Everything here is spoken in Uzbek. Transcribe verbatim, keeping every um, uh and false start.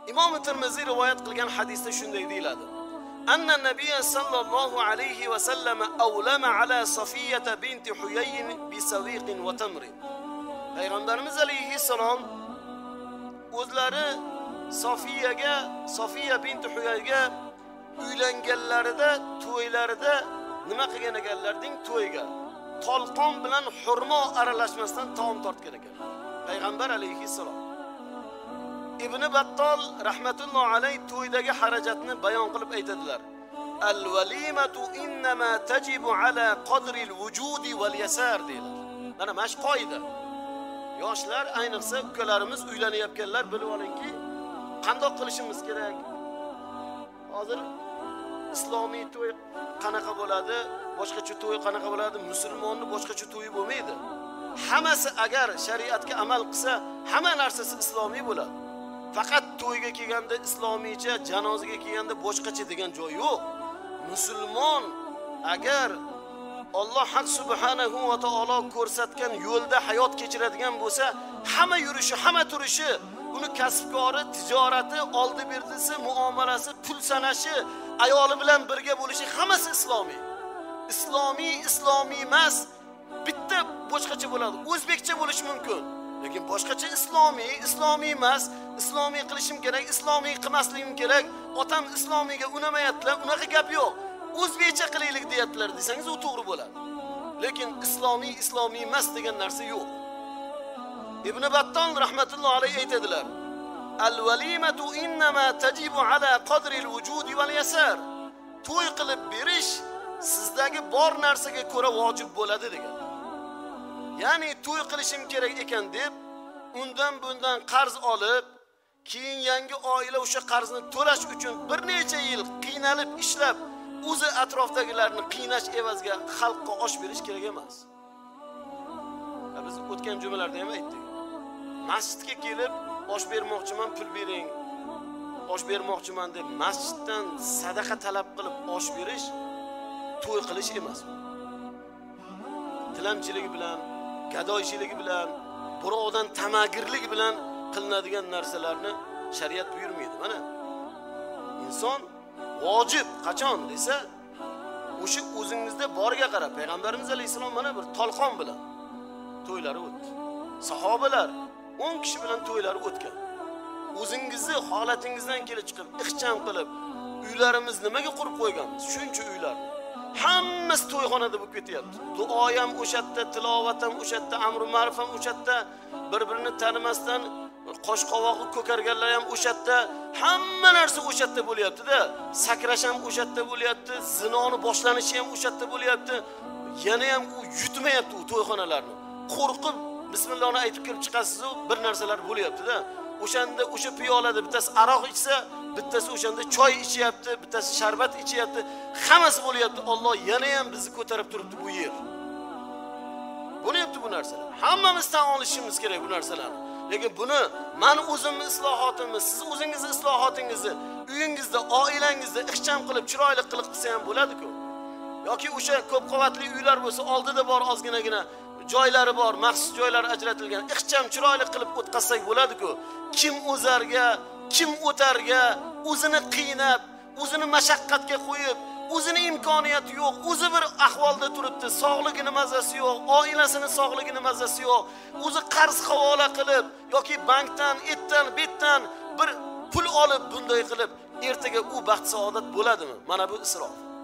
İmam Tirmiziy rivoyat qilgan hadisda shunday deyiladi. Anna Nabiy sallallohu alayhi va sallam awlama ala Safiyata binti Huyayn bi sawiqin wa tamrin. Payg'ambarimiz alayhissalom o'zlari Sofiyaga, Sofiya binti Huyayga uylanganlarida, to'ylarida nima qilgan ekanlar-ding to'yga? Tolqon bilan xurmo aralashmasdan taom tortgan ekan. Payg'ambar alayhissalom. Ibn Battol rahmatullohi alayh to'ydagi harajatni bayon qilib aytadilar. Al-walimatu innama tajibu ala qadri al-wujudi wal yasar deydilar. Mana mash qoida. Yoshlar, ayniqsa ukalarimiz uylanayotganlar bilib olingki, qanday qilishimiz kerak? Hozir islomiy to'y qanaqa bo'ladi, boshqacha to'y qanaqa bo'ladi, musulmonning boshqacha to'yi bo'lmaydi. Hammasi agar shariatga amal qilsa, hamma narsasi islomiy bo'ladi. Faqat to'yga kelganda islomiycha, janozaga kelganda boshqacha degan joy yo'q. Musulmon agar Alloh subhanahu va taolo ko'rsatgan yo'lda hayot kechiradigan bo'lsa, hamma yurishi, hamma turishi, uni kasbkori, tijorati, oldi berdisi, muomalasi, pul sanashi, ayoli bilan birga bo'lishi hammasi islomiy. Islomiy, islomiy emas, bitta boshqacha bo'ladi. O'zbekcha bo'lishi mumkin, lekin boshqacha islomiy, islomiy emas. Islomiy qilishim kerak, islomiy qilmasligim kerak. Otam islomiyga unamayaptilar, unaqa gap yo'q. O'zbekcha qilaylik deyaptilar desangiz, u to'g'ri bo'ladi. Lekin islomiy, islomiy emas degan narsa yo'q. Ibn Battol rahmatullohi alayhi aytadilar: Al-walimatu innama tajibu ala qadri al-wujudi wal yasar. To'y qilib berish sizdagi bor narsaga ko'ra vojib bo'ladi degan. Ya'ni to'y qilishim kerak ekan deb undan bundan qarz olib, keyin yangi oila o'sha qarzni to'lash uchun bir necha yil qiynalib ishlab, o'zi atrofdagilarni qiynash evaziga xalqqa osh berish kerak emas. Biz o'tgan jumlalarda ham aytdik. Masjidga kelib osh bermoqchiman, pul bering. Osh bermoqchiman deb masjiddan sadaqa talab qilib osh berish to'y qilish emas. Tilamchiligi bilan, gadoychiligi bilan, birovdan tamagirlik bilan qilinadigan narsalarni shariat buyurmaydi. Mana inson vojib qachon desa, o'sha o'zingizda borga qarab. Payg'ambarimiz alayhisalom mana bir tolqon bilan to'ylari o'tdi. Sahobalar o'n kishi bilan to'ylari o'tgan. O'zingizni holatingizdan kelib chiqib, ixcham qilib, uylarimiz nimaga qurib qo'yganmiz? Shuncha uylarni. Hammasi to'yxonada bo'lib ketyapti. Duo ham o'sha yerda, tilovat ham o'sha yerda, amr ma'ruf ham o'sha yerda, bir-birini tanimasdan qosh qovog'i ko'karganlar ham o'sha yerda, hamma narsa o'sha yerda bo'lyapti-da. Sakrash ham o'sha yerda bo'lyapti, zinoni boshlanishi ham o'sha yerda bo'lyapti. Yana ham u yutmayapti u to'yxonalarni. Qo'rqib bismillohni aytib kirib chiqasiz-ku, bir narsalar bo'lyapti-da. O'shanda o'sha piyolada bittasi aroq ichsa, bittasi o'shanda choy ichyapti, bittasi sharbat ichyapti, hammasi bo'lyapti. Alloh yana ham bizni ko'tarib turibdi bu yer. Bo'lyapti bu narsalar. Hammamiz tan olishimiz kerak bu narsalarni. Lekin buni men o'zimni islohotimni, siz o'zingizni islohotingizni uyingizda, oilangizda ixcham qilib, chiroyli qilib qilsa ham bo'ladi-ku. Yoki o'sha ko'p qavatli uylar bo'lsa, oldida bor ozginagina joylari bor, maxsus joylar ajratilgan, ixcham chiroyli qilib o'tkazsak bo'ladi-ku. Kim o'zarga, kim o'targa, o'zini qiynab, o'zini mashaqqatga qo'yib, o'zini imkoniyati yo'q, o'zi bir ahvolda turibdi, sog'ligini mazasi yo'q, oilasining sog'ligini mazasi yo'q, o'zi qarz havola qilib yoki bankdan, etdan, betdan bir pul olib bunday qilib, ertaga u baxt saodat bo'ladimi? Mana bu isrof.